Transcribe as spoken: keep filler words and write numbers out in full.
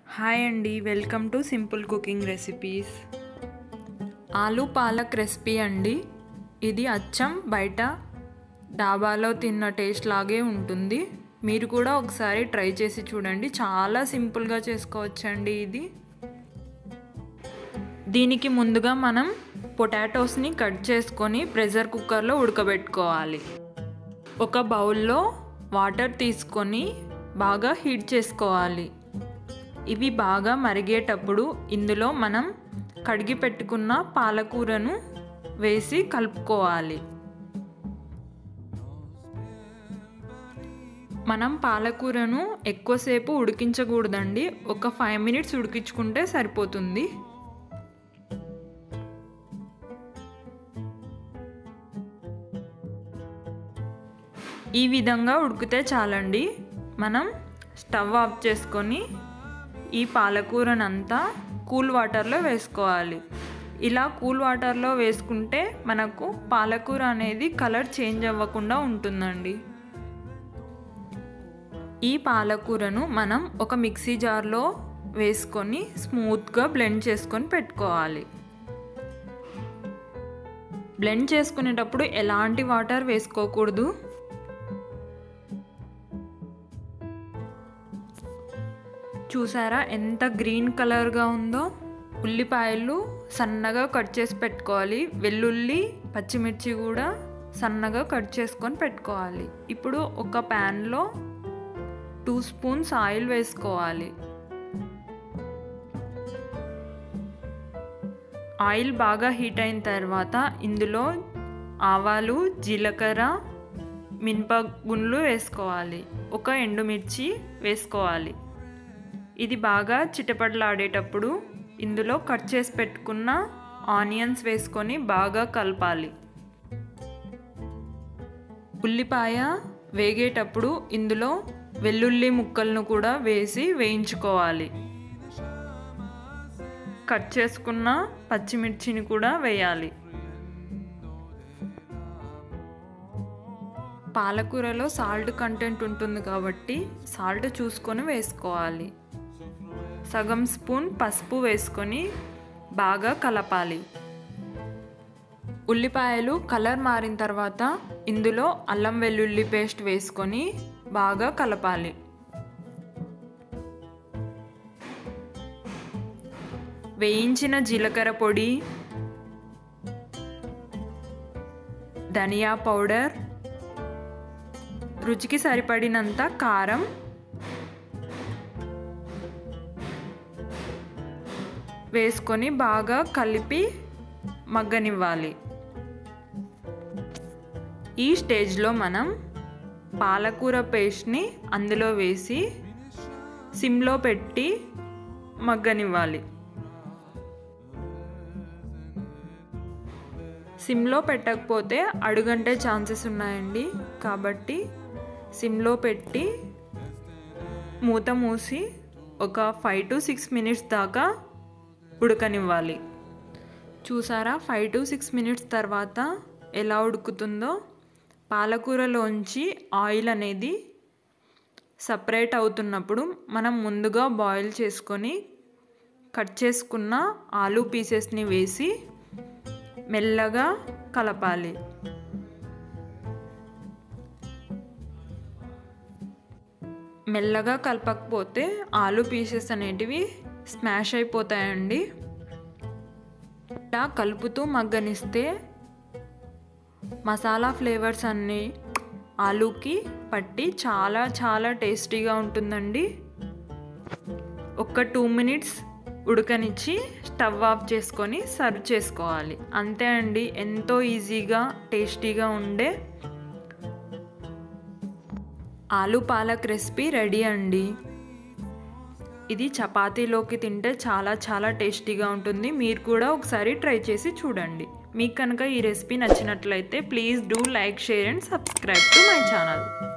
Hi అండి, welcome to simple cooking recipes. Aloo palak recipe అండి. ఇది అచ్చం బయట డాబాలో తిన్న టేస్ట్ లాగే ఉంటుంది. మీరు కూడా ఒకసారి ట్రై చేసి చూడండి. చాలా సింపుల్గా చేసుకోవచ్చండి ఇది. దీనికి ముందుగా మనం పొటాటోస్ని కట్ చేసుకొని ప్రెషర్ కుక్కర్లో ఉడకబెట్టుకోవాలి. ఒక బౌల్లో వాటర్ తీసుకొని బాగా హీట్ చేసుకోవాలి. ఇవి బాగా మరిగేటప్పుడు ఇందులో మనం కడిగి పెట్టుకున్న పాలకూరను వేసి కలుపుకోవాలి. మనం పాలకూరను ఎక్కువసేపు ఉడికించకూడదండి. ఒక ఫైవ్ మినిట్స్ ఉడికించుకుంటే సరిపోతుంది. ఈ విధంగా ఉడికితే చాలండి. మనం స్టవ్ ఆఫ్ చేసుకొని ఈ పాలకూరనంతా కూల్ వాటర్లో వేసుకోవాలి. ఇలా కూల్ వాటర్లో వేసుకుంటే మనకు పాలకూర అనేది కలర్ చేంజ్ అవ్వకుండా ఉంటుందండి. ఈ పాలకూరను మనం ఒక మిక్సీ జార్లో వేసుకొని స్మూత్గా బ్లెండ్ చేసుకొని పెట్టుకోవాలి. బ్లెండ్ చేసుకునేటప్పుడు ఎలాంటి వాటర్ వేసుకోకూడదు. చూసారా ఎంత గ్రీన్ కలర్గా ఉందో. ఉల్లిపాయలు సన్నగా కట్ చేసి పెట్టుకోవాలి. వెల్లుల్లి, పచ్చిమిర్చి కూడా సన్నగా కట్ చేసుకొని పెట్టుకోవాలి. ఇప్పుడు ఒక ప్యాన్లో టూ స్పూన్స్ ఆయిల్ వేసుకోవాలి. ఆయిల్ బాగా హీట్ అయిన తర్వాత ఇందులో ఆవాలు, జీలకర్ర, మినపగుండ్లు వేసుకోవాలి. ఒక ఎండుమిర్చి వేసుకోవాలి. ఇది బాగా చిటపటలాడేటప్పుడు ఇందులో కట్ చేసి పెట్టుకున్న ఆనియన్స్ వేసుకొని బాగా కలపాలి. ఉల్లిపాయ వేగేటప్పుడు ఇందులో వెల్లుల్లి ముక్కలను కూడా వేసి వేయించుకోవాలి. కట్ చేసుకున్న పచ్చిమిర్చిని కూడా వేయాలి. పాలకూరలో సాల్ట్ కంటెంట్ ఉంటుంది కాబట్టి సాల్ట్ చూసుకొని వేసుకోవాలి. సగం స్పూన్ పసుపు వేసుకొని బాగా కలపాలి. ఉల్లిపాయలు కలర్ మారిన తర్వాత ఇందులో అల్లం వెల్లుల్లి పేస్ట్ వేసుకొని బాగా కలపాలి. వేయించిన జీలకర్ర పొడి, ధనియా పౌడర్, రుచికి సరిపడినంత కారం, వేసుకొని బాగా కలిపి మగ్గనివ్వాలి. ఈ స్టేజ్లో మనం పాలకూర పేస్ట్ని అందులో వేసి సిమ్లో పెట్టి మగ్గనివ్వాలి. సిమ్లో పెట్టకపోతే అడుగంటే ఛాన్సెస్ ఉన్నాయండి. కాబట్టి సిమ్లో పెట్టి మూత మూసి ఒక ఫైవ్ టు సిక్స్ మినిట్స్ దాకా ఉడకనివ్వాలి. చూసారా, ఫైవ్ టు సిక్స్ మినిట్స్ తర్వాత ఎలా ఉడుకుతుందో. పాలకూరలోంచి ఆయిల్ అనేది సపరేట్ అవుతున్నప్పుడు మనం ముందుగా బాయిల్ చేసుకొని కట్ చేసుకున్న ఆలు పీసెస్ని వేసి మెల్లగా కలపాలి. మెల్లగా కలపకపోతే ఆలు పీసెస్ అనేటివి స్మాష్ అయిపోతాయండి. ఇలా కలుపుతూ మగ్గనిస్తే మసాలా ఫ్లేవర్స్ అన్నీ ఆలూకి పట్టి చాలా చాలా టేస్టీగా ఉంటుందండి. ఒక టూ మినిట్స్ ఉడకనిచ్చి స్టవ్ ఆఫ్ చేసుకొని సర్వ్ చేసుకోవాలి. అంతే అండి, ఎంతో ఈజీగా టేస్టీగా ఉండే ఆలు పాలక్ రెసిపీ రెడీ అండి. ఇది చపాతీలోకి తింటే చాలా చాలా టేస్టీగా ఉంటుంది. మీరు కూడా ఒకసారి ట్రై చేసి చూడండి. మీకు కనుక ఈ రెసిపీ నచ్చినట్లయితే please do like, share and subscribe to my channel.